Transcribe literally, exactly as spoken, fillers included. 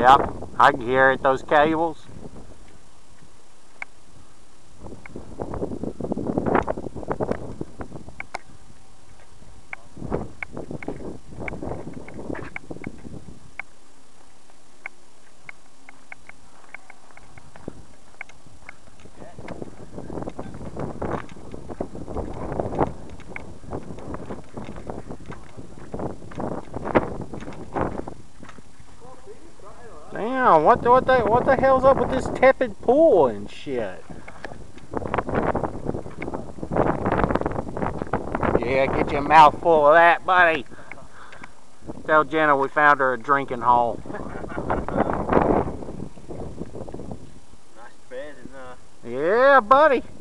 Yep, I can hear it, those cables. Damn, what the, what the what the hell's up with this tepid pool and shit? Yeah, get your mouth full of that, buddy. Tell Jenna we found her a drinking hole. Nice bed and uh Yeah, buddy.